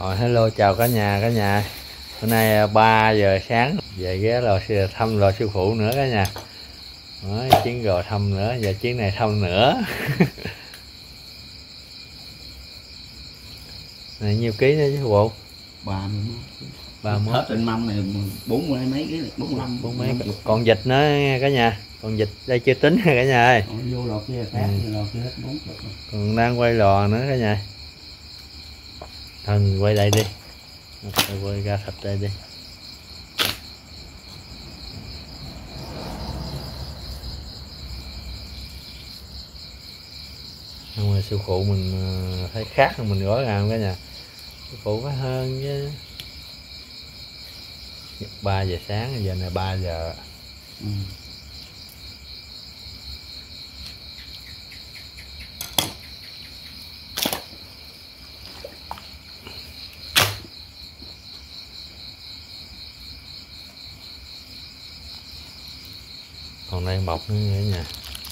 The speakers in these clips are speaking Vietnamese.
Rồi, hello chào cả nhà. Bữa nay 3 giờ sáng về ghé lò thăm lò sư phụ nữa cả nhà. Đó, chuyến rồi thăm nữa, giờ chuyến này thăm nữa. Này nhiêu ký nữa chứ sư phụ? 31. Hết trên mâm này 40 mấy ký, 45 mấy. Còn vịt nữa nghe cả nhà. Còn vịt đây chưa tính cả nhà ơi. Vô lò kia khác, lò kia hết 40. Còn đang quay lò nữa cả nhà. Thôi quay đây đi. Quay ra thịt đây đi. Nhưng mà sư phụ mình thấy khác hơn mình gói ra cả nhà. Sư phụ phải hơn chứ. 3 giờ sáng, giờ này 3 giờ. Còn đây bọc nữa nha.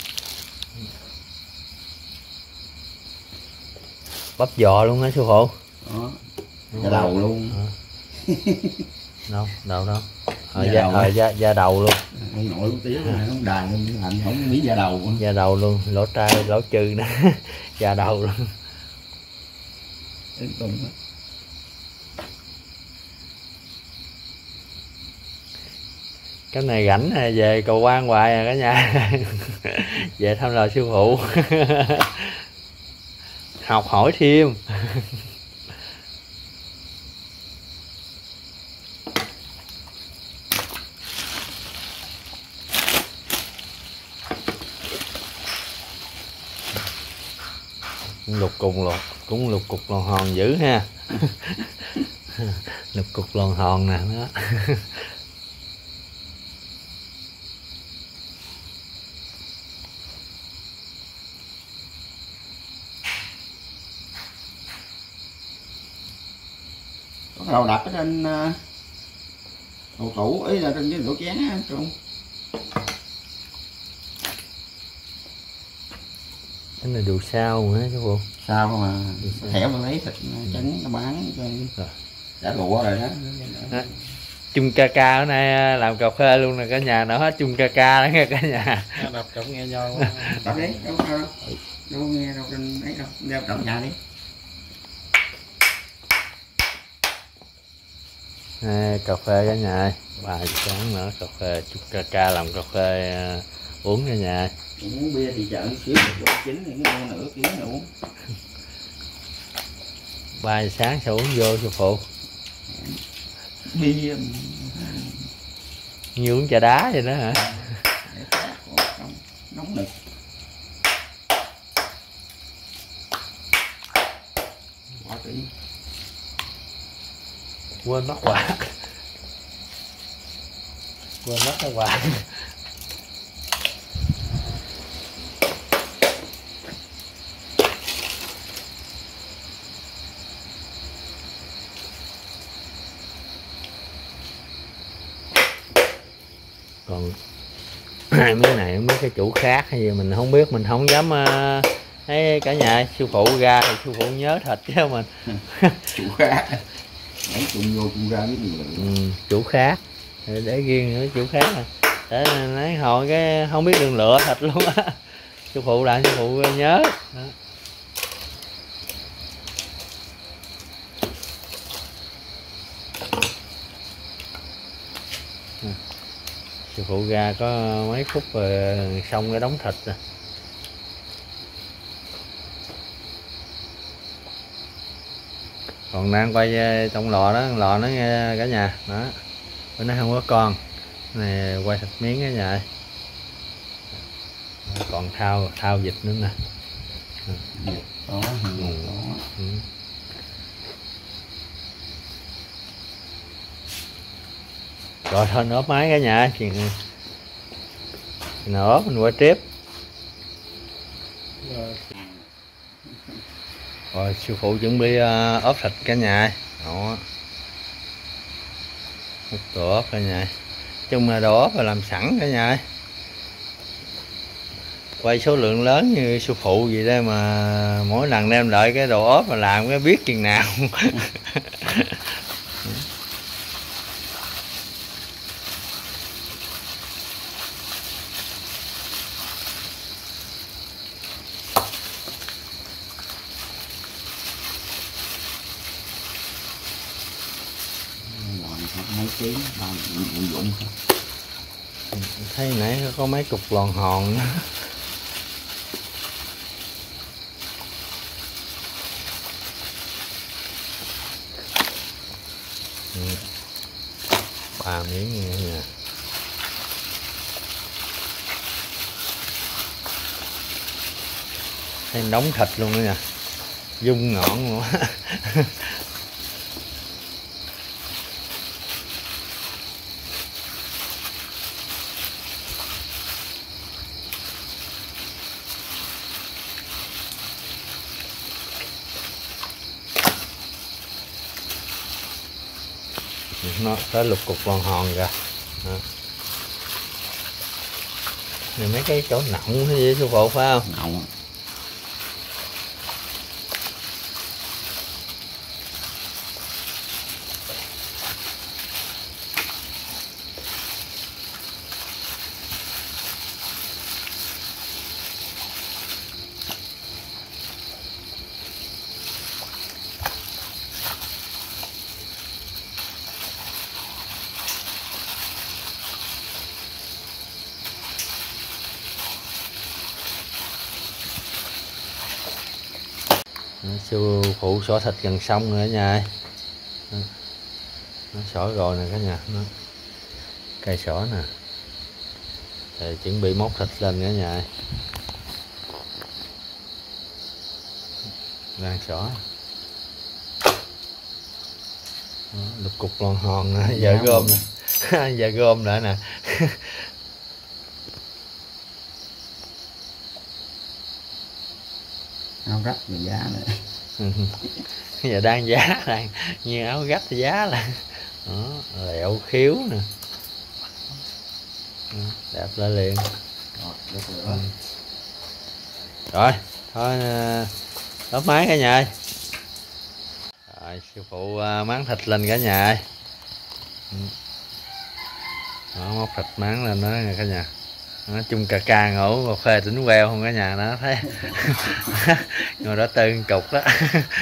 Bắp giò luôn hả sư phụ? Đó. Da đầu luôn. Đâu da đầu luôn. Ông nội lúc tía này ông đàn luôn, lạnh không nghĩ da đầu luôn. Da đầu luôn, lỗ trai lỗ trừ nè. Da đầu luôn. Cái này rảnh về cầu quan hoài à cả nhà. Về thăm lò sư phụ. Học hỏi thêm. Cũng lục cục lòn hòn dữ ha. Lục cục lòn hòn nè đó. Có đầu đặt ở trên đồ tủ, ý là trên cái đồ chén á không? Cái này đồ sao hả chú phụ? Sao mà thẻo nó lấy thịt trứng nó bán cho đã lụa rồi đó. Chung ca ca ở nay làm cà phê luôn nè cả nhà, nữa hết chung ca ca đó nghe cả nhà. Đọc trọng nghe nho. Đọc đi, đâu nghe đâu trên ấy đâu, đeo đọc nhà đi. Cà phê cả nhà ơi, 3 giờ sáng nữa cà phê, chúc ca ca làm cà phê uống cả nhà. Uống bia thì chợ xíu một chín thì cái nửa ký nữa uống. 3 giờ sáng sao uống vô sư phụ? Bia như uống trà đá vậy đó hả? Nóng nực. Quá kỹ. Quên mất quạt. Quên mất cái quạt. Còn hai miếng này mấy cái chủ khác hay gì mình không biết, mình không dám thấy cả nhà. Sư phụ ra thì sư phụ nhớ thịt chứ mình. Chủ khác đấy, chung vô chung ra biết gì. Chủ khác để riêng nữa, chủ khác à. Để lấy hồi cái không biết đường lựa thịt luôn á. Sư phụ làm sư phụ nhớ đó. Sư phụ ra có mấy phút rồi xong cái đống thịt rồi. Còn đang quay trong lò nó nghe cả nhà đó. Bữa nay không có con này, quay thịt miếng cả nhà. Còn thao vịt nữa nè. Đó, Rồi thôi ốp máy cả nhà, chuyện nào ốp mình qua tiếp. Rồi sư phụ chuẩn bị ốp thịt cả nhà. Đó. Đồ ốp cả nhà. Chung là đồ ốp là làm sẵn cả nhà. quay số lượng lớn như sư phụ gì đây mà mỗi lần đem lại cái đồ ốp mà làm cái biết chừng nào. Mấy ký làm dụng thấy nãy có mấy cục lòn hòn nữa. Ba miếng nha. Thấy nóng thịt luôn đó nha, dung ngọn luôn á. Nó tới lục cục lòn hòn kìa. Này mấy cái chỗ nọng hay gì sư phụ phải không? nọng. Sư phụ xỏ thịt gần xong rồi đó nha. Nó xỏ rồi nè cả nhà, nó cây xỏ nè, thì chuẩn bị móc thịt lên cả nhà. Đang xỏ lục cục lon hòn nè, giờ gom nè. Giờ gom lại nè. Áo rách và giá nữa. Giờ đang giá đang như áo gách giá là đó, lẹo khiếu nè. Đẹp lên liền. Rồi thôi đốt máy cả nhà. Rồi sư phụ máng thịt lên cả nhà. Đó, móc thịt máng lên đó nha cả nhà. Nói chung ca ngủ cà phê tỉnh queo không cả nhà, nó thấy. Ngồi đó tư cục đó.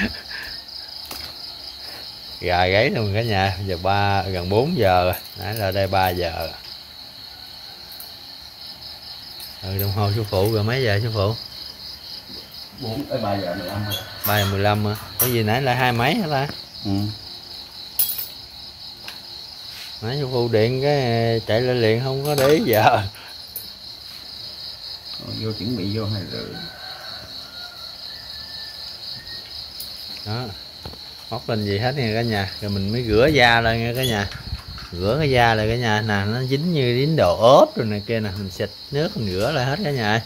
Gà gáy luôn cả nhà. Giờ gần 4 giờ rồi, nãy là đây 3 giờ. Đồng hồ sư phụ rồi mấy giờ sư phụ? 3 giờ 15. 3 giờ 15 hả? Có gì nãy là 2 mấy hả ta? Nãy sư phụ điện cái chạy lên liền không có để ý giờ. Vô chuẩn bị vô 2 rưỡi. Đó, móc lên gì hết nha cả nhà, rồi mình mới rửa da lên nha cả nhà. Rửa cái da lại cả nhà nè, nó dính như dính đồ ốp rồi này kia nè, mình xịt nước mình rửa lại hết cả nhà.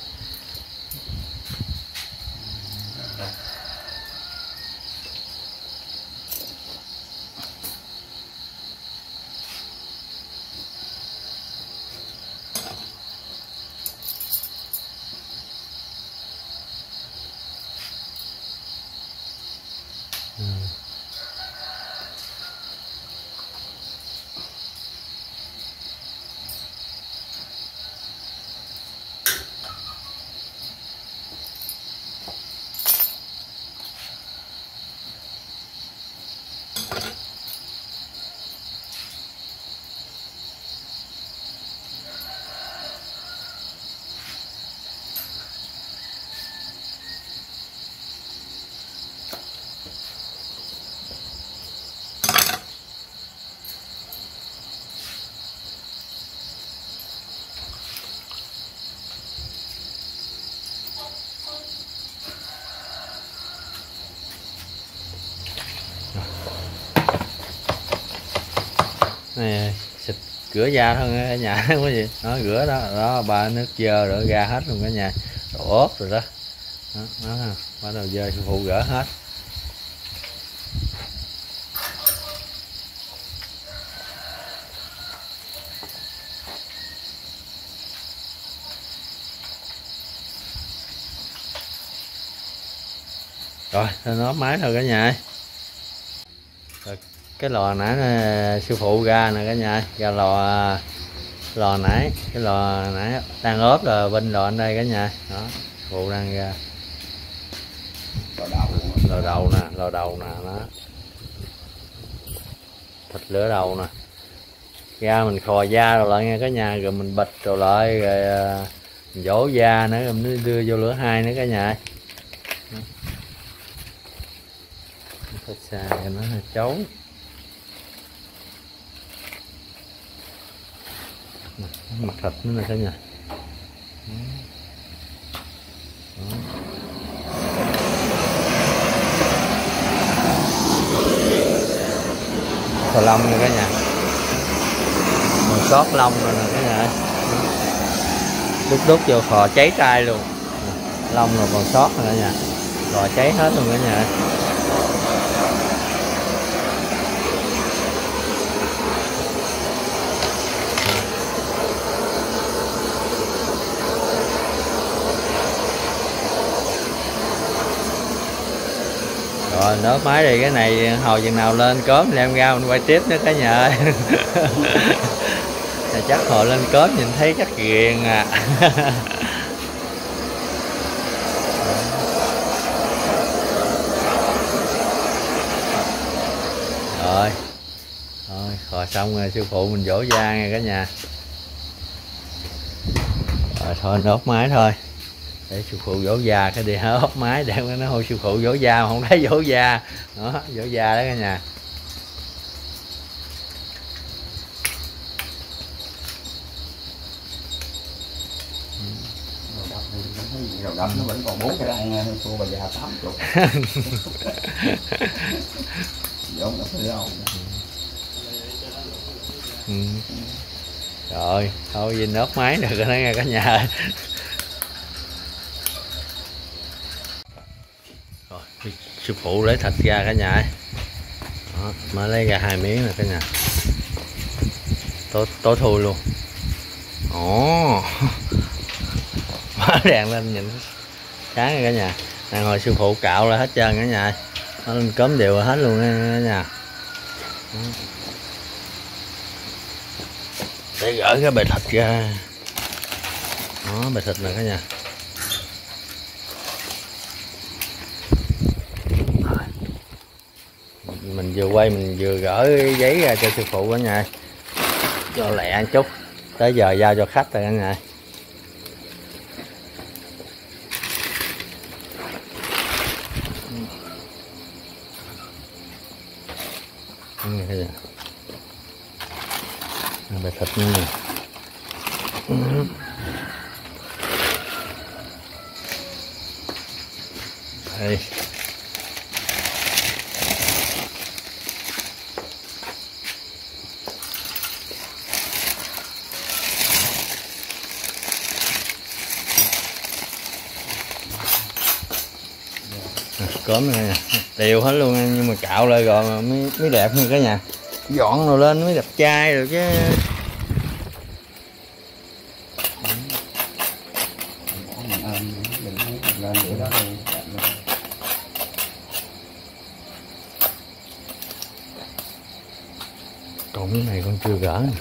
Này xịt rửa da thôi cả nhà. Không có gì nó rửa đó, đó ba nước dơ rửa ra hết luôn cả nhà, đồ ốp rồi đó, đó bắt đầu dơ sư phụ rửa hết. Rồi nó ốp máy thôi cả nhà. Rồi, cái lò nãy sư phụ ra nè cả nhà, ra lò nãy, cái lò nãy đang ốp là bên lò anh đây cả nhà. Đó, sư phụ đang ra lò đầu nè đó, thịt lửa đầu nè, ra mình khò da rồi lại nghe cả nhà, rồi mình bịch rồi lại, rồi mình dỗ da nữa, rồi mình đưa vô lửa 2 nữa cả nhà. Thịt xà cho nó chấu. Mặt thịt nữa nè cả nhà. Thò lông nha cả nhà, còn sót lông rồi nè cả nhà, đút vô khò cháy tay luôn, lông rồi còn sót nè cả nhà, khò cháy hết luôn cả nhà. Rồi nốt máy thì cái này hồi chừng nào lên cốm đem ra mình quay tiếp nữa cả nhà ơi. Chắc hồi lên cốm nhìn thấy chắc ghiền à. Rồi khò xong rồi sư phụ mình dỗ da nha cả nhà. Rồi thôi nốt máy thôi, để sư phụ dỗ da cái đi ốp máy, để nó hồi sư phụ dỗ da mà không thấy dỗ da đó, dỗ da đó cả nhà. Đầu đập nó vẫn còn 4 cái răng, thua bà già 80. Giống nó phải đâu. Rồi thôi nhìn ốp máy được rồi đó nghe cả nhà. Rồi sư phụ lấy thịt ra cả nhà. Đó, mới lấy ra 2 miếng nè cả nhà, tối thui luôn. Ồ, mở đèn lên nhìn sáng rồi cả nhà. Đang hồi sư phụ cạo ra hết trơn cả nhà, nó lên cốm đều hết luôn cả nhà. Để gỡ cái bề thịt ra, đó bề thịt này cả nhà. Mình vừa quay mình vừa gỡ giấy ra cho sư phụ cả nhà, cho lẹ một chút, tới giờ giao cho khách rồi cả nhà. Bề thịt nữa nè. Đây. Cốm này nè, đều hết luôn nhưng mà cạo lại rồi mới đẹp như cả nhà, dọn rồi lên mới đẹp trai rồi chứ. Còn cái này con chưa gỡ nè.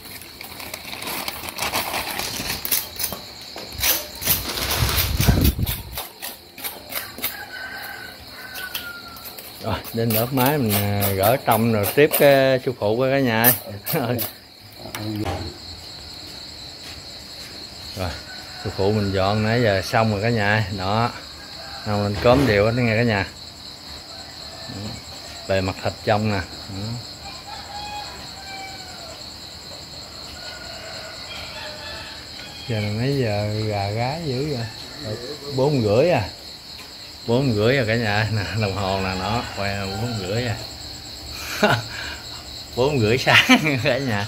Rồi đến ốp máy mình gỡ trong rồi tiếp cái sư phụ với cả nhà. Rồi sư phụ mình dọn nãy giờ xong rồi cả nhà. Đó nào mình cốm đều hết nghe cả nhà. Bề mặt thịt trong nè. Giờ là mấy giờ gà gái dữ vậy? 4:30 à? 4:30 rồi cả nhà. Nè, đồng hồ nè, nó quay 4:30 à. 4:30 sáng cả nhà.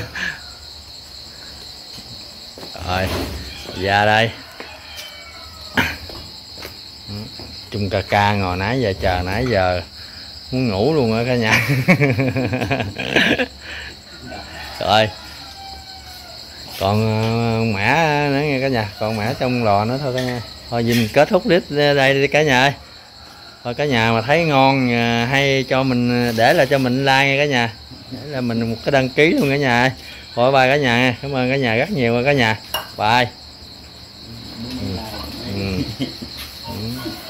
Rồi ra đây. Chung ca ngồi nãy giờ chờ nãy giờ muốn ngủ luôn á cả nhà. Rồi còn mẻ nữa nghe cả nhà, còn mẻ trong lò nữa thôi cả nhà. Thôi mình kết thúc clip đây đi cả nhà ơi. Thôi cả nhà mà thấy ngon hay cho mình để lại cho mình like nha cả nhà, để là mình một cái đăng ký luôn cả nhà. Rồi bye cả nhà, cảm ơn cả nhà rất nhiều cả nhà, bye. Ừ. Ừ.